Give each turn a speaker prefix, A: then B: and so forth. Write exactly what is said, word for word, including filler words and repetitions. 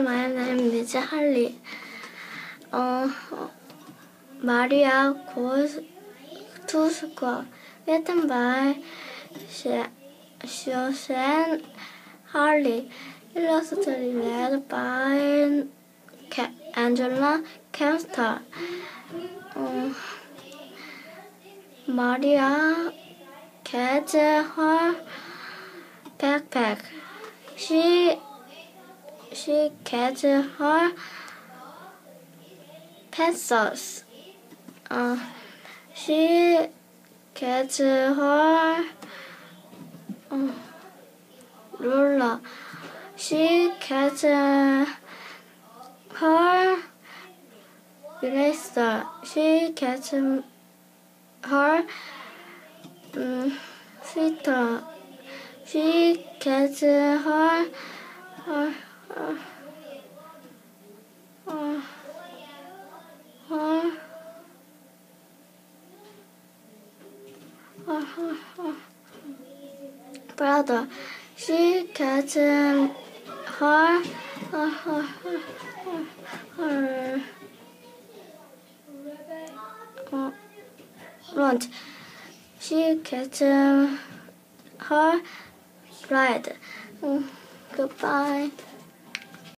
A: my name is Harley. Uh, Maria goes to school. Written by Siheung Harley. Illustrated by Angela Kempster. Uh, Maria gets her backpack. She she gets her pencils. Uh, she gets her uh, ruler. She gets uh, her eraser. She gets um, her um, filter. She gets uh, her her her her, her, her, her, her brother. She gets um, her her her her, her, her lunch. She gets um, her ride. Mm, goodbye.